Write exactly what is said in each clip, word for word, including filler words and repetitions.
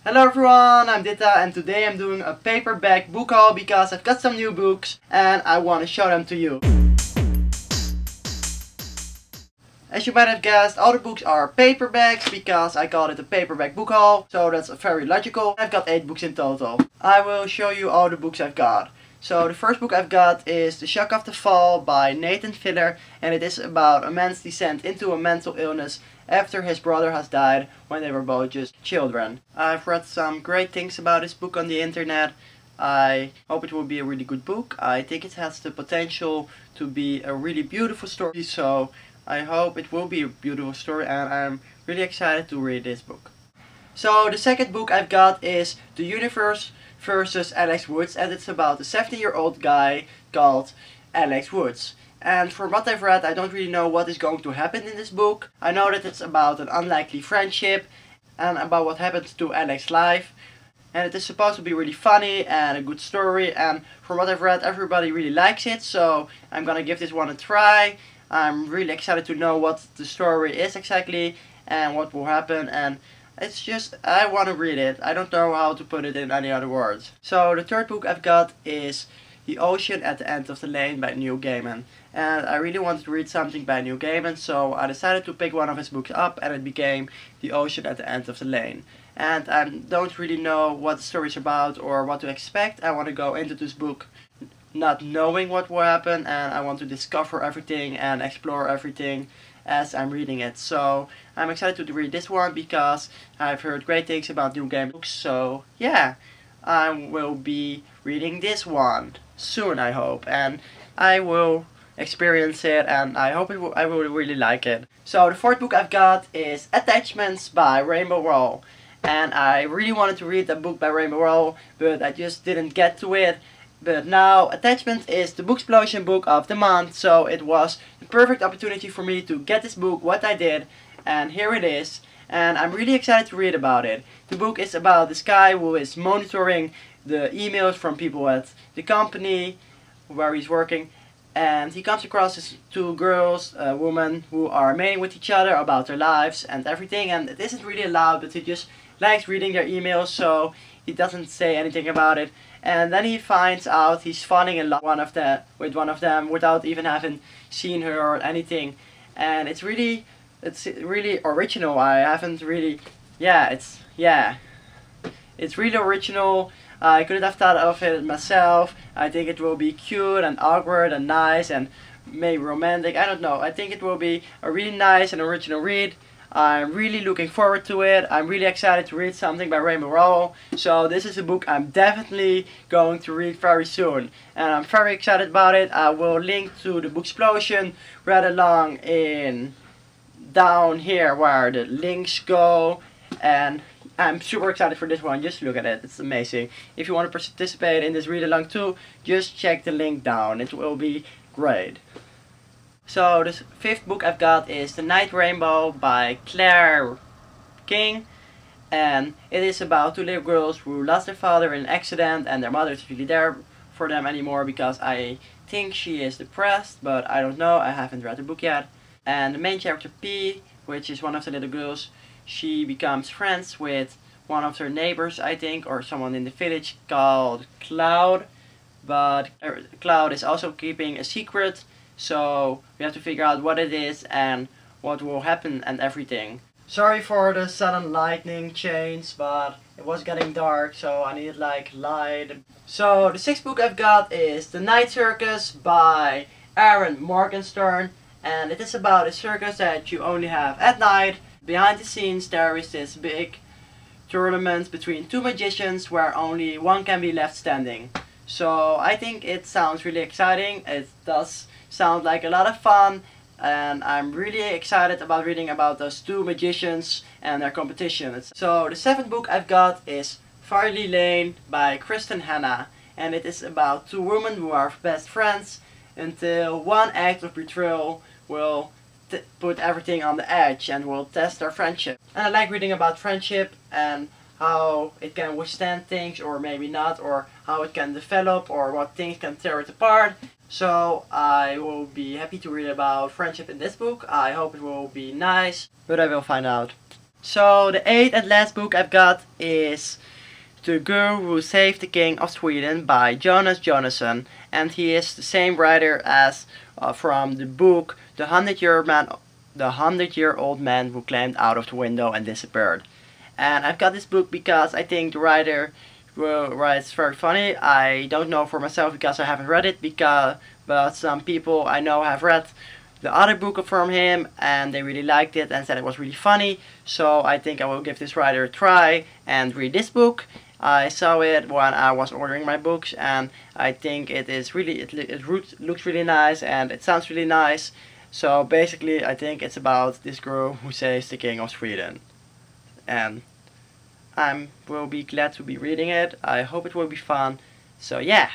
Hello everyone, I'm Ditta and today I'm doing a paperback book haul because I've got some new books and I want to show them to you. As you might have guessed, all the books are paperbacks because I called it a paperback book haul, so that's very logical. I've got eight books in total. I will show you all the books I've got. So the first book I've got is The Shock of the Fall by Nathan Fielder, and it is about a man's descent into a mental illness after his brother has died when they were both just children. I've read some great things about this book on the internet. I hope it will be a really good book. I think it has the potential to be a really beautiful story, so I hope it will be a beautiful story and I'm really excited to read this book. So the second book I've got is The Universe versus Alex Woods, and it's about a seventy year old guy called Alex Woods. And from what I've read, I don't really know what is going to happen in this book. I know that it's about an unlikely friendship and about what happens to Alex's life. And it is supposed to be really funny and a good story, and from what I've read, everybody really likes it, so I'm gonna give this one a try. I'm really excited to know what the story is exactly and what will happen, and it's just, I want to read it. I don't know how to put it in any other words. So the third book I've got is The Ocean at the End of the Lane by Neil Gaiman. And I really wanted to read something by Neil Gaiman, so I decided to pick one of his books up, and it became The Ocean at the End of the Lane. And I don't really know what the story is about or what to expect. I want to go into this book not knowing what will happen, and I want to discover everything and explore everything as I'm reading it. So I'm excited to read this one because I've heard great things about Neil Gaiman books. So yeah, I will be reading this one soon, I hope, and I will experience it, and I hope it will, I will really like it. So the fourth book I've got is Attachments by Rainbow Rowell, and I really wanted to read that book by Rainbow Rowell, but I just didn't get to it. But now Attachments is the Booksplosion book of the month, so it was the perfect opportunity for me to get this book, what I did, and here it is. And I'm really excited to read about it. The book is about this guy who is monitoring the emails from people at the company where he's working, and he comes across these two girls, a woman, who are mating with each other about their lives and everything, and it isn't really allowed, but he just likes reading their emails, so he doesn't say anything about it. And then he finds out he's falling in love one of the, with one of them without even having seen her or anything. And it's really, it's really original. I haven't really, yeah, it's, yeah. It's really original. I couldn't have thought of it myself. I think it will be cute and awkward and nice and maybe romantic. I don't know. I think it will be a really nice and original read. I'm really looking forward to it. I'm really excited to read something by Rainbow Rowell. So this is a book I'm definitely going to read very soon. And I'm very excited about it. I will link to the Booksplosion read along in down here where the links go. And I'm super excited for this one. Just look at it. It's amazing. If you want to participate in this read along too, just check the link down. It will be great. So the fifth book I've got is The Night Rainbow by Claire King, and it is about two little girls who lost their father in an accident, and their mother is really there for them anymore because I think she is depressed, but I don't know, I haven't read the book yet. And the main character P, which is one of the little girls, she becomes friends with one of her neighbors, I think, or someone in the village called Cloud, but Cloud is also keeping a secret. So we have to figure out what it is and what will happen and everything. Sorry for the sudden lightning change, but it was getting dark, so I needed like light. So the sixth book I've got is The Night Circus by Aaron Morgenstern, and it is about a circus that you only have at night. Behind the scenes there is this big tournament between two magicians where only one can be left standing. So I think it sounds really exciting. It does sound like a lot of fun, and I'm really excited about reading about those two magicians and their competition. So the seventh book I've got is Farley Lane by Kristen Hanna, and it is about two women who are best friends until one act of betrayal will t put everything on the edge and will test their friendship. And I like reading about friendship and how it can withstand things or maybe not, or how it can develop, or what things can tear it apart. So I will be happy to read about friendship in this book. I hope it will be nice, but I will find out. So the eighth and last book I've got is The Girl Who Saved the King of Sweden by Jonas Jonasson, and he is the same writer as uh, from the book The Hundred Year Man, The Hundred Year Old Man Who Climbed Out of the Window and Disappeared. And I've got this book because I think the writer well, writes very funny. I don't know for myself because I haven't read it, because but some people I know have read the other book from him and they really liked it and said it was really funny. So I think I will give this writer a try and read this book. I saw it when I was ordering my books, and I think it is really it, it looks really nice and it sounds really nice. So basically I think it's about this girl who saves the King of Sweden, and I will be glad to be reading it. I hope it will be fun. So yeah.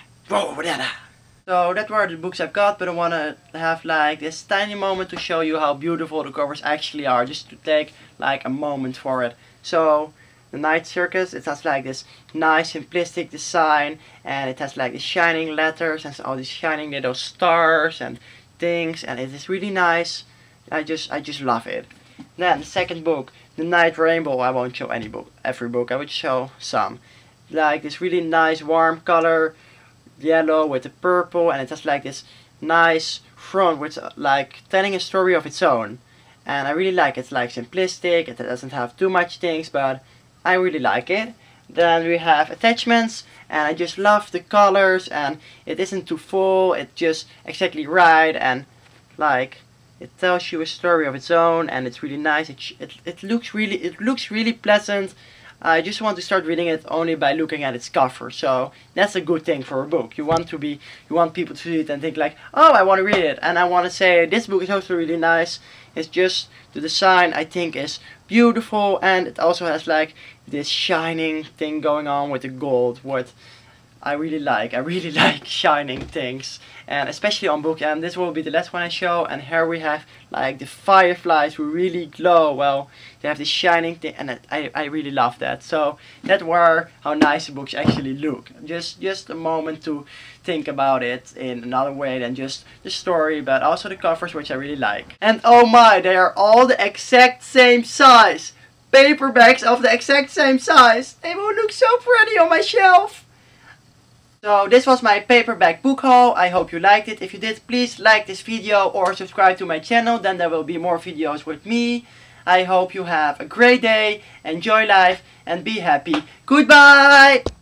So that were the books I've got, but I want to have like this tiny moment to show you how beautiful the covers actually are, just to take like a moment for it. So The Night Circus, it has like this nice simplistic design, and it has like these shining letters and all these shining little stars and things, and it is really nice. I just I just love it. Then the second book, The Night Rainbow, I won't show any book, every book, I would show some. Like this really nice warm color, yellow with the purple, and it has like this nice front with like telling a story of its own. And I really like it. It's like simplistic, it doesn't have too much things, but I really like it. Then we have attachments, and I just love the colors, and it isn't too full, it's just exactly right, and like it tells you a story of its own, and it's really nice. It, it, it looks really it looks really pleasant. I just want to start reading it only by looking at its cover, so that's a good thing for a book. You want to be, you want people to see it and think like, oh, I want to read it, and I want to say this book is also really nice. It's just the design I think is beautiful, and it also has like this shining thing going on with the gold, what I really like. I really like shining things, and especially on book. And this will be the last one I show. And here we have like the fireflies who really glow. Well, they have this shining thing, and I I really love that. So that were how nice the books actually look. Just just a moment to think about it in another way than just the story, but also the covers, which I really like. And oh my, they are all the exact same size. Paperbacks of the exact same size. They will look so pretty on my shelf. So this was my paperback book haul. I hope you liked it. If you did, please like this video or subscribe to my channel. Then there will be more videos with me. I hope you have a great day, enjoy life, and be happy. Goodbye!